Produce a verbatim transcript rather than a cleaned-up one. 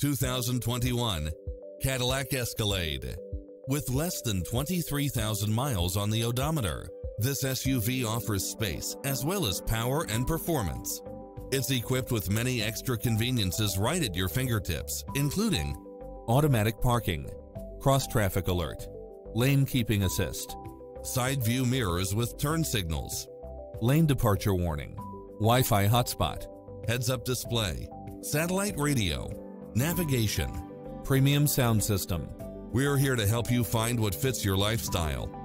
two thousand twenty-one Cadillac Escalade. With less than twenty-three thousand miles on the odometer, this S U V offers space as well as power and performance. It's equipped with many extra conveniences right at your fingertips, including automatic parking, cross-traffic alert, lane keeping assist, side view mirrors with turn signals, lane departure warning, Wi-Fi hotspot, heads-up display, satellite radio, navigation, premium sound system. We're here to help you find what fits your lifestyle.